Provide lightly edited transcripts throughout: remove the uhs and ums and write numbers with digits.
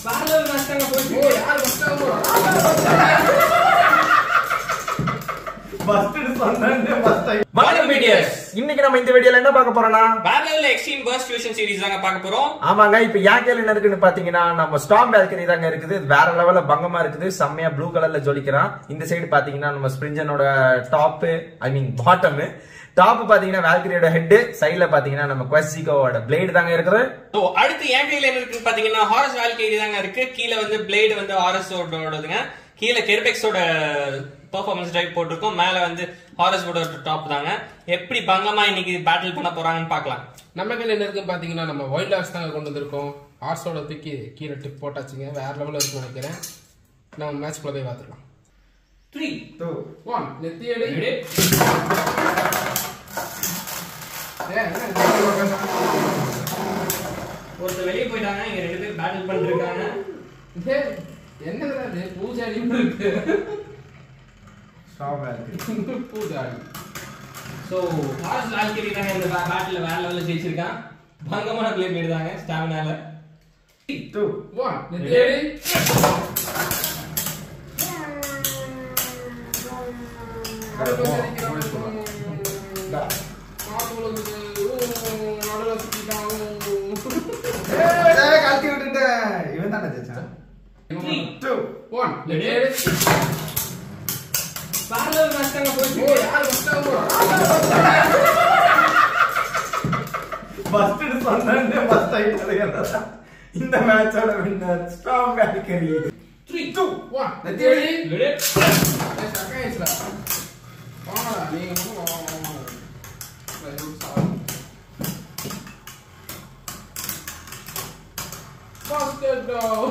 parallel match போயிட்டு யார் first போறா பஸ்ட் சொன்னே பஸ்ட் வணக்கம் மீடியஸ் இன்னைக்கு நம்ம இந்த வீடியோல என்ன பார்க்க போறோம்னா Battle Extreme Burst Fusion Series தாங்க பார்க்க போறோம் ஆமாங்க இப்போ யாக்கேல என்ன இருக்குன்னு பாத்தீங்கன்னா நம்ம ஸ்டார்ம் பால்கனி தாங்க இருக்குது வேற லெவல்ல பங்கமா இருக்குது செம்மையா ப்ளூ கலர்ல ஜொலிக்கிறான் இந்த சைடு பாத்தீங்கன்னா நம்ம ஸ்ப்ரிஞ்சனோட top I mean bottom top பாத்தீங்கன்னா வால்கிரியோட ஹெட் சைடுல பாத்தீங்கன்னா நம்ம குவெஸ்டிகோவோட பிளேட் தாங்க இருக்குது சோ அடுத்து யாக்கேல என்ன இருக்குன்னு பாத்தீங்கன்னா ஹாரஸ் வால்கிரி தாங்க இருக்கு கீழ வந்து பிளேட் வந்து ஹாரஸோடதுங்க கீழ கெர்பெக்ஸோட பெர்ஃபார்மன்ஸ் டைப் போட்டுருக்கோம் மேல வந்து ஹாரஸ் போட டாப் தாங்க எப்படி பங்கமா இன்னைக்கு பேட்டில் பண்ண போறாங்கன்னு பார்க்கலாம் நம்ம கையில என்ன இருக்கு பாத்தீங்கன்னா நம்ம வைல்ட் ஹார்ஸ் தாங்க கொண்டு வந்திருக்கோம் ஹார்ஸோட தூக்கி கீழே டிப் போட்டாச்சுங்க வேற லெவல்ல இருக்குன்னு நினைக்கிறேன் நம்ம மேட்ச் குள்ள போய் பார்த்துக்கலாம் 3 2 1 நெத்தி எடு ஒருத்தர் வெளியே போயிட்டாங்க இங்க ரெண்டு பேர் பேட்டில் பண்ணிட்டு இருக்காங்க என்னடா இது பூஜாரி இருக்கு ஸ்டாப் இருக்கு பூஜாரி சோ ஹாரஸ் வால்கிரி தாங்க இந்த பேட்டில்ல வேற லெவல்ல ஜெயிச்சிருக்கான் பங்கமான ப்ளே பண்ணிட்டாங்க ஸ்டாமினால 3 2 1 நெத்தி எடு இவன் தானே ஜெயிச்சான் 3 2 1 ரெடி parallel match தாங்க போயிட்டு யார் ஃபர்ஸ்ட் போறா பஸ்ட் சொன்னே பஸ்ட் ஆயிட்டது இந்த மேட்சோட வின்னர் ஸ்டார்ம் வால்கிரி 3 2 1 நெத்தி எடு ரெடி சக்கைஸ்ரா வாடா நீங்க Basket down.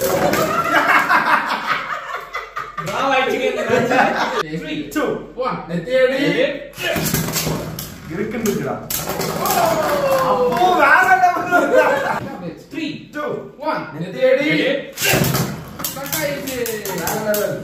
Bravo ஆயிடுச்சு இந்த மேட்ச் 3 2 1 நெத்தி எடு இருக்குதுடா அப்போ வேற லெவல்ல 3 2 1 நெத்தி எடு சக்கைஸ் வேற லெவல்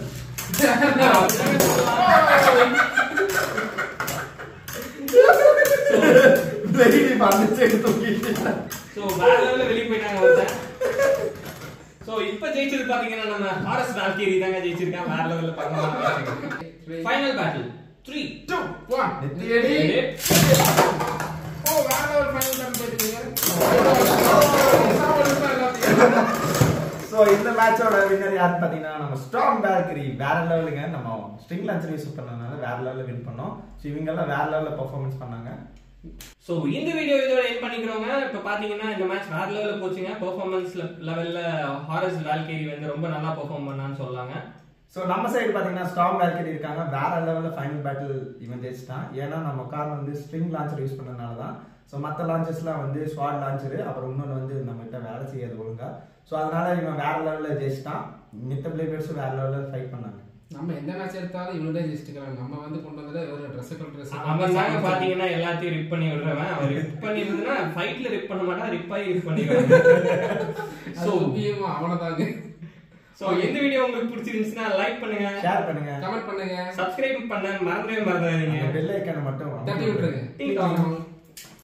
வெரி பாந்துச்சு தூக்கிட்டு சோ வேற லெவல்ல வெளிய போயிட்டாங்க ஒருத்தன் சோ இப்போ ஜெயிச்சது பாத்தீங்கன்னா நம்ம ஹாரஸ் வால்கிரி தாங்க ஜெயிச்சிருக்கான் வேற லெவல்ல பண்ணலாம் ஃபைனல் பேட்டில் 3 2 1 நெத்தி எடு ஓ வேற லெவல் ஃபைனல் பேட்டில் போயிட்டீங்க சோ இந்த மேட்சோட வின்னர் யார் பாத்தீங்கன்னா நம்ம ஸ்டார்ம் வால்கிரி வேற லெவலுங்க நம்ம ஸ்ட்ரிங் லான்ச்சர் யூஸ் பண்ணனால வேற லெவல்ல வின் பண்ணோம் சோ இவங்க எல்லாம் வேற லெவல்ல பெர்ஃபார்மன்ஸ் பண்ணாங்க சோ இந்த வீடியோ இதோட எண்ட் பண்ணிக்கிறோங்க இப்ப பாத்தீங்கன்னா இந்த மேட்ச் வேற லெவல்ல போச்சுங்க பெர்ஃபார்மன்ஸ் லெவல்ல ஹாரஸ் வால்கிரி வந்து ரொம்ப நல்லா பெர்ஃபார்ம் பண்ணான்னு சொல்லாங்க சோ நம்ம சைடு பாத்தீங்கன்னா ஸ்டார்ம் வால்கிரி இருக்காங்க வேற லெவல்ல ஃபைனல் பேட்டில் இவன் ஜெயிச்சிட்டான் ஏன்னா நம்ம கார் வந்து ஸ்ட்ரிங் லான்ச்சர் யூஸ் பண்ணனால தான் சோ மத்த லான்ச்சர்ஸ்லாம் வந்து ஸ்வாட் லான்ச்சர் அப்புறம் இன்னொன்னு வந்து நம்ம கிட்ட வேலை செய்யாது ஒழுங்கா சோ அதனால இவன் வேற லெவல்ல ஜெயிச்சிட்டான் மித்த பிளேயர்ஸ் வேற லெவல்ல ஃபைட் பண்ணாங்க நம்ம எந்த மேட்ச் எடுத்தாலும் இவனே ஜெயிச்சிட்டாங்க நம்ம வந்து கொண்டு வந்தது ஒரு Dress அவன் தாங்க பாத்தீங்கன்னா எல்லாத்தையும் ரிப் பண்ணி விடுறவன் அவன் ரிப் பண்ணிருந்தா ஃபைட்ல ரிப் பண்ண மாட்டான் ரிப் ஆகி ரிப் பண்ணிடுவான் சோ முக்கியமா அவனதாங்க சோ இந்த வீடியோ உங்களுக்கு பிடிச்சிருந்துச்சுனா லைக் பண்ணுங்க ஷேர் பண்ணுங்க கமெண்ட் பண்ணுங்க சப்ஸ்கிரைப் பண்ண மறந்துடவே மறந்துடாதீங்க பெல் ஐகானை மட்டும் தட்டி விட்டுருங்க